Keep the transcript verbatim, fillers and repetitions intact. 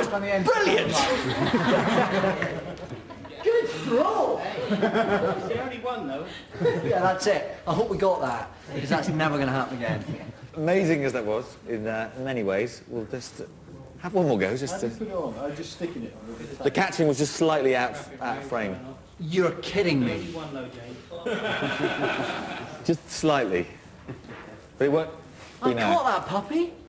on the end. Brilliant! Good throw! It's the only one, though. Yeah, that's it. I hope we got that, because that's never going to happen again. Amazing as that was, in, uh, in many ways, we'll just uh, have one more go. Just How to... do you put it on? I'm just sticking it on. The catching was just slightly out, out of frame. You're kidding Only me. one, though, James. Just slightly. But it won't I be now. caught that puppy.